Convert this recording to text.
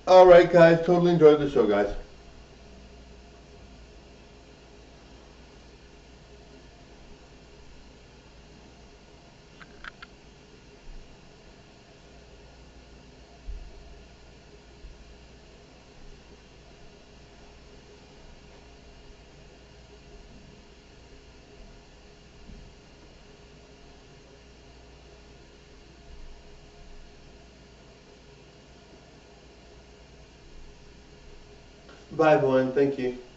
Alright guys, totally enjoyed the show guys. Bye everyone, thank you.